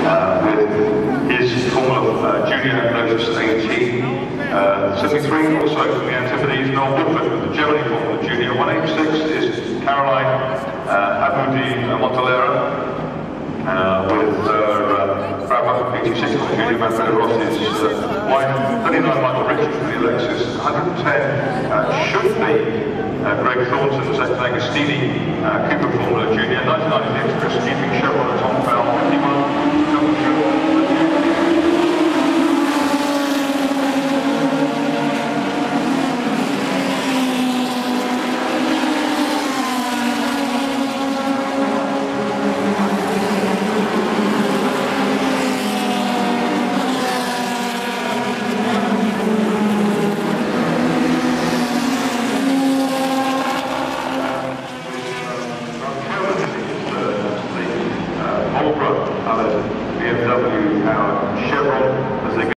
with his Formula Junior Lotus AT. 73 also from the Antipodes, Noel Woodford with the Germany Formula Junior. 186 is Caroline Aboudi Montalera with Bravo 86 from the Junior. Manfredo Rossi's wife. 39 Michael Richards from the Alexis. 110 should be Greg Thornton, Zach Agostini, Cooper Formula Junior. 99 is the Express Keeping Chevron, Tom Bell. 51 Double Chevron. BMW powered